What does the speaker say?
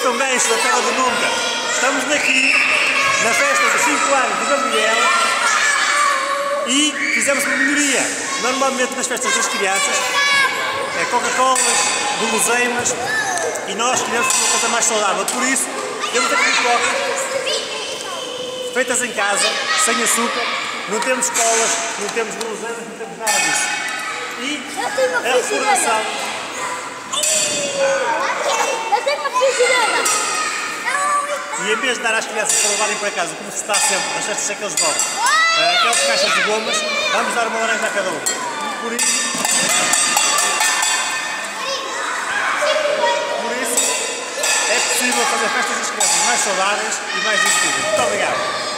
tão gancho da terra do nunca. Estamos aqui na festa dos 5 anos do Gabriel e fizemos uma melhoria. Normalmente nas festas das crianças é Coca-Colas, guloseimas e nós queremos uma coisa mais saudável. Por isso, temos aqui pipocas feitas em casa, sem açúcar, não temos colas, não temos guloseimas, não temos nada disso. E a recordação. Eu tenho uma frigideira! E em vez de dar às crianças para levarem para casa, como se está sempre, nas festas que eles vão, aquelas caixas de gomas, vamos dar uma laranja a cada um. Por isso é possível fazer festas das crianças mais saudáveis e mais divertidas. Muito obrigado!